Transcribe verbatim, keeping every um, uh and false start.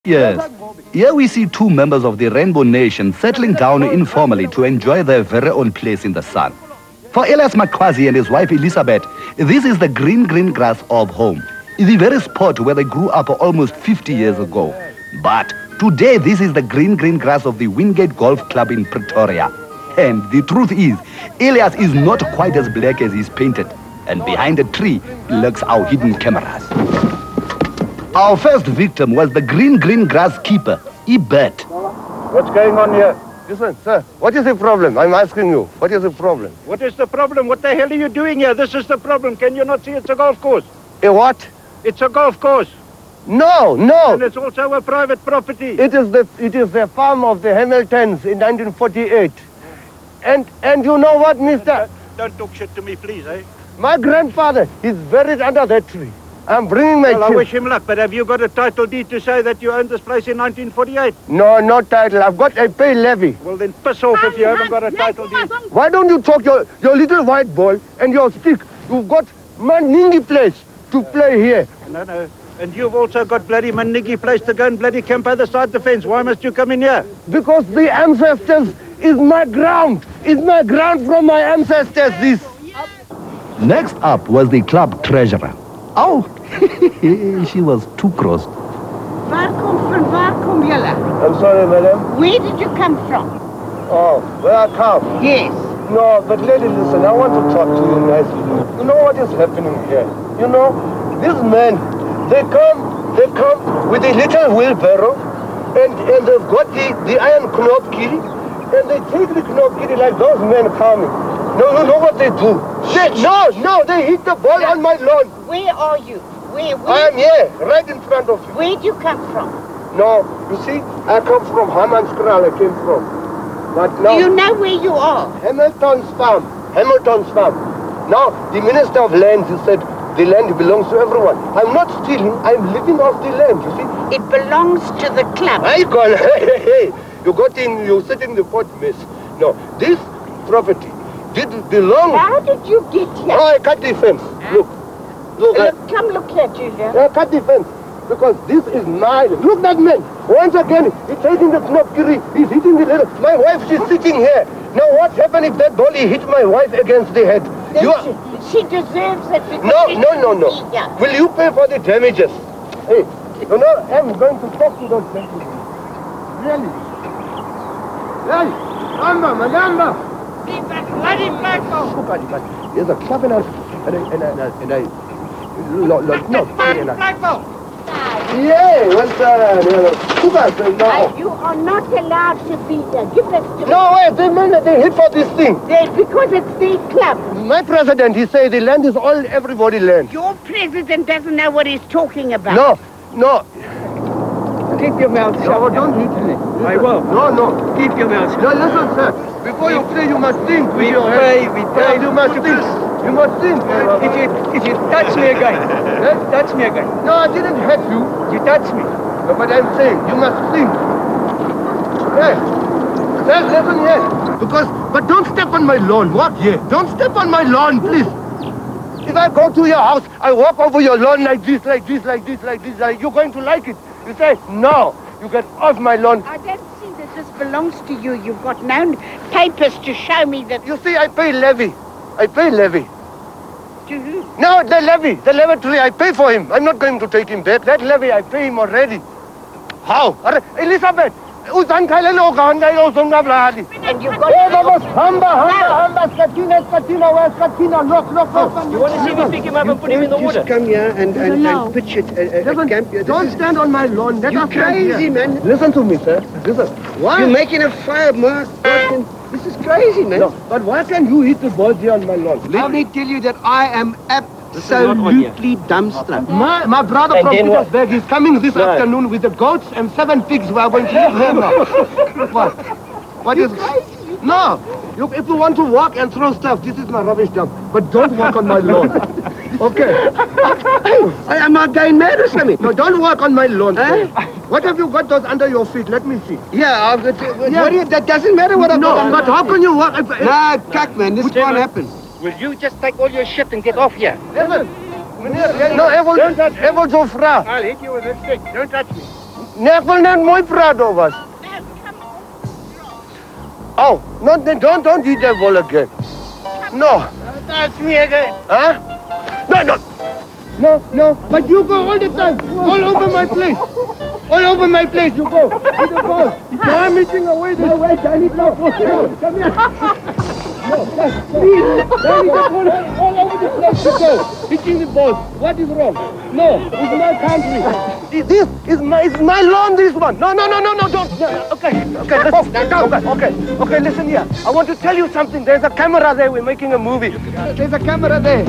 Yes. Here we see two members of the Rainbow Nation settling down informally to enjoy their very own place in the sun. For Elias Makwazi and his wife Elizabeth, this is the green, green grass of home. The very spot where they grew up almost fifty years ago. But today, this is the green, green grass of the Wingate Golf Club in Pretoria. And the truth is, Elias is not quite as black as he's painted. And behind a tree lurks our hidden cameras. Our first victim was the green, green grass keeper, Ebert. What's going on here? Listen, sir, what is the problem? I'm asking you. What is the problem? What is the problem? What the hell are you doing here? This is the problem. Can you not see it's a golf course? A what? It's a golf course. No, no. And it's also a private property. It is the it is the farm of the Hamiltons in nineteen forty-eight. And and you know what, mister? Don't, don't talk shit to me, please, eh? My grandfather is buried under that tree. I'm bringing my Well, I chip. wish him luck, but have you got a title deed to say that you owned this place in nineteen forty-eight? No, no title. I've got a pay levy. Well, then piss off if you haven't got a title deed. Why don't you talk your, your little white ball and your stick? You've got Maningi place to play here. No, no. And you've also got bloody Manigi place to go and bloody camp other side the fence. Why must you come in here? Because the ancestors is my ground. It's my ground from my ancestors, this. Next up was the club treasurer. Oh, she was too cross. Waar kom van waar kom julle? I'm sorry, madam. Where did you come from? Oh, where I come? Yes. No, but lady, listen, I want to talk to you nicely. You know what is happening here? You know, these men, they come, they come with a little wheelbarrow, and, and they've got the, the iron knob key, and they take the knob key like those men coming. No, you know what they do? They, no, no, they hit the ball on my lawn. Where are you? Where, where? I am here, right in front of you. Where do you come from? No, you see, I come from Hammanskraal, I came from. But now... Do you know where you are? Hamilton's farm. Hamilton's farm. Now, the Minister of Lands, he said, the land belongs to everyone. I'm not stealing, I'm living off the land, you see. It belongs to the club. I call, hey, hey, hey. You got in, you sit in the court mess. No, this property did belong... How did you get here? Oh, I cut the fence. Huh? Look. Look, I, Look, come look at you here. I cut the fence. Because this is mine. Look, that man. Once again, he's taking the knobkiri. He's hitting the little... My wife, she's sitting here. Now, what happened if that ball hit my wife against the head? Then You are... she, she deserves it because No, she no, no, no. shouldn't be here. Will you pay for the damages? Hey, you know, I'm going to talk to those gentlemen. Really? Hey, Mamba, Manamba. Leave that bloody black ball. There's a club and I... And I... And I... And I lo, lo, no, Bloody black ball. yeah, what's that? No. You are not allowed to be there. Give that to me. No, wait, they mean they hit for this thing. They, because it's the club. My president, he said the land is all everybody land. Your president doesn't know what he's talking about. No, no. Keep your mouth shut. No, don't hit me. I will. No, no. Keep your mouth shut. No, listen, sir. Before you play, you must think with We your pray, head. we Yeah, pray. you must think. You must think. If you, if you touch me again, Eh? touch me again. No, I didn't hurt you. You touch me. No, but I'm saying, you must think. Hey, sir, listen here. Because, but don't step on my lawn. Walk here. Don't step on my lawn, please. If I go to your house, I walk over your lawn like this, like this, like this, like this, like, you're going to like it. You say, no, you get off my lawn. I don't see that this belongs to you. You've got no papers to show me that... You see, I pay levy. I pay levy. To who? No, the levy, the lavatory, I pay for him. I'm not going to take him back. That levy, I pay him already. How? Elizabeth, usan kailan o kahanday o sunga blahali. And you've got... Hey, Babos, hamba, hamba, hamba, Katina, Katina, where's Katina? Look, look, look. You want to see me pick him up and put him in the water? Just come here and, and, No. and pitch it at, Listen, at camp. This don't is- stand on my lawn. Let You're us stand crazy, here. man. Listen to me, sir. Listen. Why? You're making a fire, Mark. Mark, This is crazy, man. No, but why can't you hit the ball here on my lawn? Let me tell you that I am absolutely dumbstruck. My, my brother And from then what? Petersburg is coming this No. afternoon with the goats and seven pigs. We are going to live here now. What? What is... No. You, if you want to walk and throw stuff, this is my rubbish dump. But don't walk on my lawn. Okay. I am not going mad or something. No, don't walk on my lawn. Eh? What have you got those under your feet? Let me see. Yeah, I'll, uh, what do you, that doesn't matter what I've No, got. but how can you walk? If, if, Nah, cuck, man. This can't happen. Will you just take all your shit and get off here? Listen. No, Evil, Evil Jofra. I'll hit you with this stick. Don't touch me. Nek wil net mooi praat of wat? Oh, no, don't, don't eat that ball again. No. That's me again. Huh? No, no. No, no, but you go all the time. All over my place. All over my place you go. Eat the ball. Now I'm eating away this. No, wait, I need no ball. Come here. No, please. There is a ball all over the place you go. Hitting the ball. What is wrong? No, it's my country. This is my, it's my lawn, this one. No, no, no, no, no, don't. No, okay, okay, listen. Okay, okay, okay, listen here. I want to tell you something. There's a camera there. We're making a movie. There's a camera there.